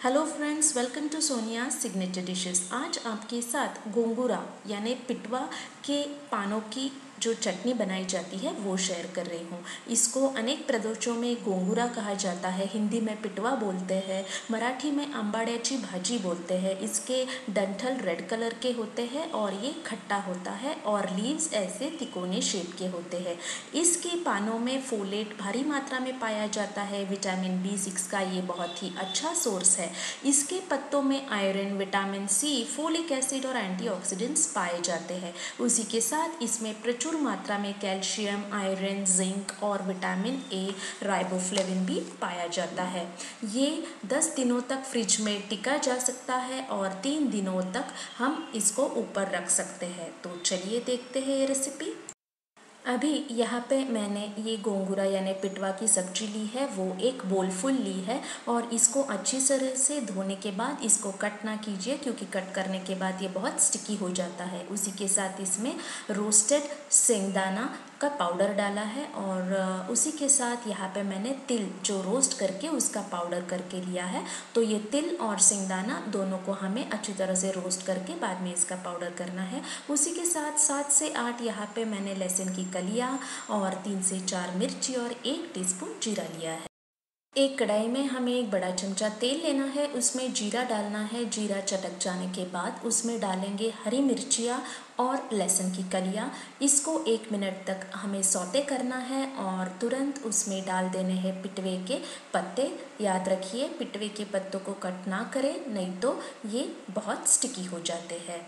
Hello friends, welcome to Sonia signature dishes. आज आपके साथ गोंगूरा यानी पिटवा के पानों की जो चटनी बनाई जाती है वो शेयर कर रही हूँ। इसको अनेक प्रदेशों में गोंगूरा कहा जाता है, हिंदी में पिटवा बोलते हैं, मराठी में आंबाड्याची भाजी बोलते हैं। इसके डंठल रेड कलर के होते हैं और ये खट्टा होता है और लीव्स ऐसे तिकोने शेप के होते हैं। इसके पानों में फोलेट भारी मात्रा में पाया जाता है। विटामिन B6 का ये बहुत ही अच्छा सोर्स है। इसके पत्तों में iron, vitamin C, folic acid और एंटीऑक्सीडेंट्स पाए जाते हैं। उसी के साथ इसमें प्रचुर मात्रा में कैल्शियम, आयरन, जिंक और विटामिन A, राइबोफ्लेविन भी पाया जाता है। ये 10 दिनों तक फ्रिज में टिका जा सकता है और 3 दिनों तक हम इसको ऊपर रख सकते हैं। तो चलिए देखते हैं ये रेसिपी। अभी यहाँ पे मैंने ये गोंगूरा यानी पिटवा की सब्जी ली है, वो एक बोल फुल ली है और इसको अच्छी तरह से धोने के बाद इसको कट ना कीजिए, क्योंकि कट करने के बाद ये बहुत स्टिकी हो जाता है। उसी के साथ इसमें रोस्टेड सेंगदाना का पाउडर डाला है और उसी के साथ यहाँ पे मैंने तिल जो रोस्ट करके उसका पाउडर करके लिया है। तो ये तिल और सेंगदाना दोनों को हमें अच्छी तरह से रोस्ट करके बाद में इसका पाउडर करना है। उसी के साथ 7 से 8 यहाँ पे मैंने लहसुन की कलियाँ और 3 से 4 मिर्ची और 1 टीस्पून जीरा लिया है। एक कढ़ाई में हमें एक बड़ा चमचा तेल लेना है, उसमें जीरा डालना है। जीरा चटक जाने के बाद उसमें डालेंगे हरी मिर्चियाँ और लहसुन की कलियाँ। इसको 1 मिनट तक हमें सौते करना है और तुरंत उसमें डाल देने हैं पिटवे के पत्ते। याद रखिए, पिटवे के पत्तों को कट ना करें, नहीं तो ये बहुत स्टिकी हो जाते हैं।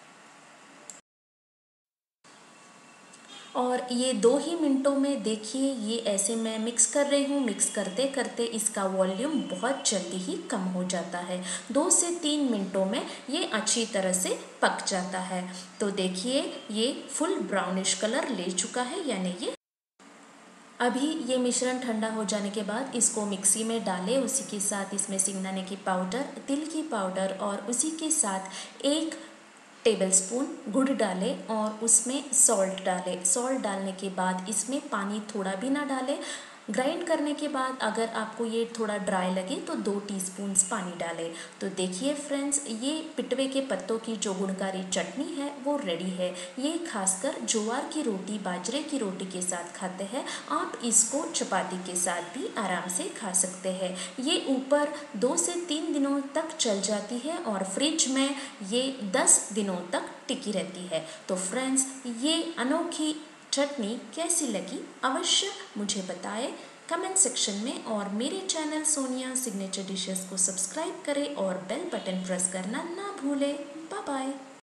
और ये 2 ही मिनटों में देखिए ये ऐसे मैं मिक्स कर रही हूँ। मिक्स करते करते इसका वॉल्यूम बहुत जल्दी ही कम हो जाता है। 2 से 3 मिनटों में ये अच्छी तरह से पक जाता है। तो देखिए ये फुल ब्राउनिश कलर ले चुका है, यानी ये अभी ये मिश्रण ठंडा हो जाने के बाद इसको मिक्सी में डालें। उसी के साथ इसमें सिंगदाने की पाउडर, तिल की पाउडर और उसी के साथ 1 टेबलस्पून गुड़ डालें और उसमें सॉल्ट डालें। सॉल्ट डालने के बाद इसमें पानी थोड़ा भी ना डालें। ग्राइंड करने के बाद अगर आपको ये थोड़ा ड्राई लगे तो 2 टीस्पून पानी डालें। तो देखिए फ्रेंड्स, ये पिटवे के पत्तों की जो गुणकारी चटनी है वो रेडी है। ये खासकर ज्वार की रोटी, बाजरे की रोटी के साथ खाते हैं। आप इसको चपाती के साथ भी आराम से खा सकते हैं। ये ऊपर 2 से 3 दिनों तक चल जाती है और फ्रिज में ये 10 दिनों तक टिकी रहती है। तो फ्रेंड्स, ये अनोखी चटनी कैसी लगी अवश्य मुझे बताएं कमेंट सेक्शन में, और मेरे चैनल सोनिया सिग्नेचर डिशेस को सब्सक्राइब करें और बेल बटन प्रेस करना ना भूलें। Bye bye.